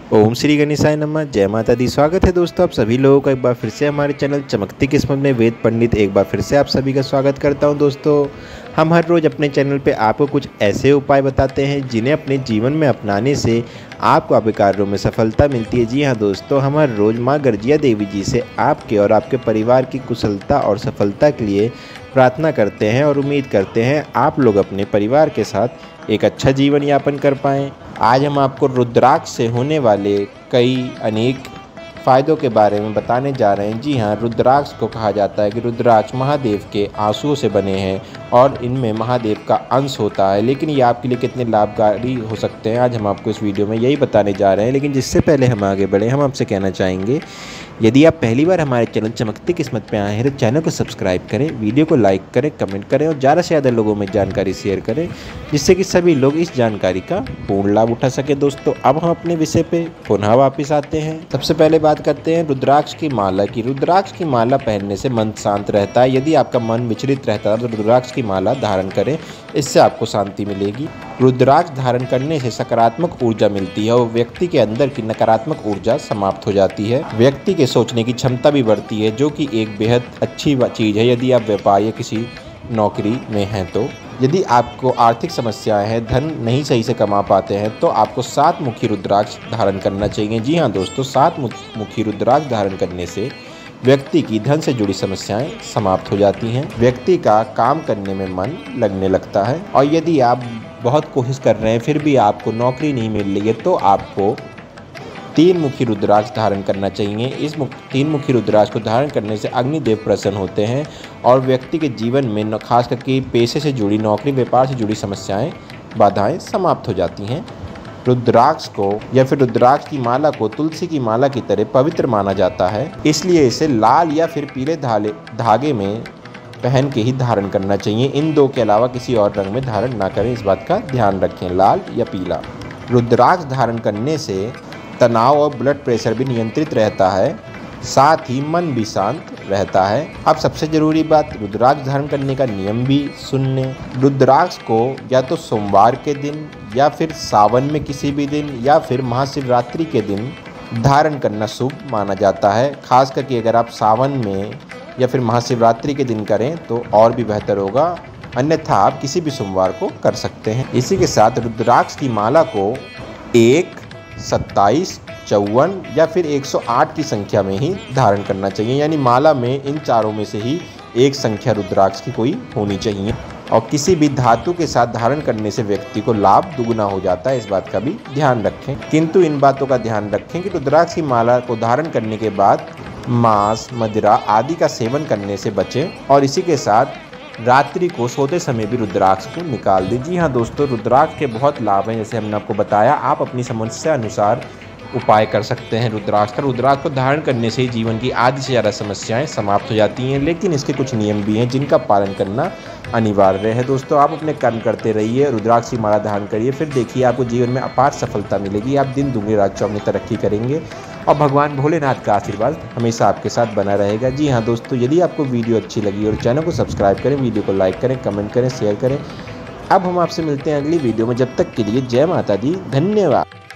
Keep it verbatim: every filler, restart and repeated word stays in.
ओम श्री गणेशाय नमः। जय माता दी। स्वागत है दोस्तों आप सभी लोगों का एक बार फिर से हमारे चैनल चमकती किस्मत में वेद पंडित एक बार फिर से आप सभी का स्वागत करता हूं। दोस्तों हम हर रोज़ अपने चैनल पे आपको कुछ ऐसे उपाय बताते हैं जिन्हें अपने जीवन में अपनाने से आपको आपके कार्यों में सफलता मिलती है। जी हाँ दोस्तों, हम हर रोज़ माँ गर्जिया देवी जी से आपके और आपके परिवार की कुशलता और सफलता के लिए प्रार्थना करते हैं और उम्मीद करते हैं आप लोग अपने परिवार के साथ एक अच्छा जीवन यापन कर पाएँ। आज हम आपको रुद्राक्ष से होने वाले कई अनेक फ़ायदों के बारे में बताने जा रहे हैं। जी हाँ, रुद्राक्ष को कहा जाता है कि रुद्राक्ष महादेव के आंसुओं से बने हैं और इनमें महादेव का अंश होता है। लेकिन ये आपके लिए कितने लाभकारी हो सकते हैं आज हम आपको इस वीडियो में यही बताने जा रहे हैं। लेकिन जिससे पहले हम आगे बढ़े, हम आपसे कहना चाहेंगे यदि आप पहली बार हमारे चैनल चमकती किस्मत पे आए हैं तो चैनल को सब्सक्राइब करें, वीडियो को लाइक करें, कमेंट करें और ज़्यादा से ज़्यादा लोगों में जानकारी शेयर करें जिससे कि सभी लोग इस जानकारी का पूर्ण लाभ उठा सके। दोस्तों अब हम अपने विषय पे पुनः वापस आते हैं। सबसे पहले बात करते हैं रुद्राक्ष की माला की। रुद्राक्ष की माला पहनने से मन शांत रहता है। यदि आपका मन विचलित रहता है तो रुद्राक्ष की माला धारण करें, इससे आपको शांति मिलेगी। रुद्राक्ष धारण करने से सकारात्मक ऊर्जा मिलती है और व्यक्ति के अंदर की नकारात्मक ऊर्जा समाप्त हो जाती है। व्यक्ति के सोचने की क्षमता भी बढ़ती है, जो कि एक बेहद अच्छी चीज़ है यदि आप व्यापार या किसी नौकरी में हैं तो। यदि आपको आर्थिक समस्याएं हैं, धन नहीं सही से कमा पाते हैं तो आपको सात मुखी रुद्राक्ष धारण करना चाहिए। जी हाँ दोस्तों, सात मुखी रुद्राक्ष धारण करने से व्यक्ति की धन से जुड़ी समस्याएं समाप्त हो जाती हैं। व्यक्ति का काम करने में मन लगने लगता है। और यदि आप बहुत कोशिश कर रहे हैं फिर भी आपको नौकरी नहीं मिल रही है तो आपको तीन मुखी रुद्राक्ष धारण करना चाहिए। इस मुख तीन मुखी रुद्राक्ष को धारण करने से अग्निदेव प्रसन्न होते हैं और व्यक्ति के जीवन में खास करके पेशे से जुड़ी, नौकरी व्यापार से जुड़ी समस्याएं, बाधाएं समाप्त हो जाती हैं। रुद्राक्ष को या फिर रुद्राक्ष की माला को तुलसी की माला की तरह पवित्र माना जाता है, इसलिए इसे लाल या फिर पीले धाले धागे में पहन के ही धारण करना चाहिए। इन दो के अलावा किसी और रंग में धारण ना करें, इस बात का ध्यान रखें, लाल या पीला। रुद्राक्ष धारण करने से तनाव और ब्लड प्रेशर भी नियंत्रित रहता है, साथ ही मन भी शांत रहता है। अब सबसे ज़रूरी बात, रुद्राक्ष धारण करने का नियम भी सुन लें। रुद्राक्ष को या तो सोमवार के दिन या फिर सावन में किसी भी दिन या फिर महाशिवरात्रि के दिन धारण करना शुभ माना जाता है। खास करके अगर आप सावन में या फिर महाशिवरात्रि के दिन करें तो और भी बेहतर होगा, अन्यथा आप किसी भी सोमवार को कर सकते हैं। इसी के साथ रुद्राक्ष की माला को एक, सत्ताईस, चौवन या फिर एक सौ आठ की संख्या में ही धारण करना चाहिए। यानी माला में इन चारों में से ही एक संख्या रुद्राक्ष की कोई होनी चाहिए। और किसी भी धातु के साथ धारण करने से व्यक्ति को लाभ दुगुना हो जाता है, इस बात का भी ध्यान रखें। किंतु इन बातों का ध्यान रखें कि रुद्राक्ष की माला को धारण करने के बाद मांस, मदिरा आदि का सेवन करने से बचें और इसी के साथ रात्रि को सोते समय भी रुद्राक्ष को निकाल दें। जी हाँ दोस्तों, रुद्राक्ष के बहुत लाभ हैं, जैसे हमने आपको बताया। आप अपनी समस्या अनुसार उपाय कर सकते हैं रुद्राक्ष का। रुद्राक्ष को धारण करने से जीवन की आधी से ज़्यादा समस्याएं समाप्त हो जाती हैं, लेकिन इसके कुछ नियम भी हैं जिनका पालन करना अनिवार्य है। दोस्तों आप अपने कर्म करते रहिए, रुद्राक्ष की माला धारण करिए, फिर देखिए आपको जीवन में अपार सफलता मिलेगी। आप दिन दुगनी रात चौगुनी तरक्की करेंगे और भगवान भोलेनाथ का आशीर्वाद हमेशा आपके साथ बना रहेगा। जी हाँ दोस्तों, यदि आपको वीडियो अच्छी लगी और चैनल को सब्सक्राइब करें, वीडियो को लाइक करें, कमेंट करें, शेयर करें। अब हम आपसे मिलते हैं अगली वीडियो में। जब तक के लिए जय माता दी, धन्यवाद।